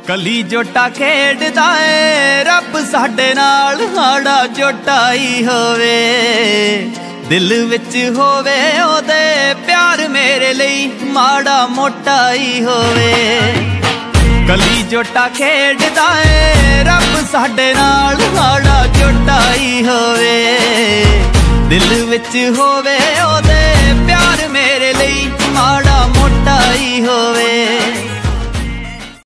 कली जोटा खेडदा ए रब साडे नाल हाड़ा जोटाई होवे दिल विच होवे ओदे प्यार मेरे लई माड़ा मोटाई होवे। कली जोटा खेडदा ए रब साडे नाल हाड़ा जोटाई होवे दिल विच होवे ओदे प्यार मेरे लई माड़ा मोटाई होवे।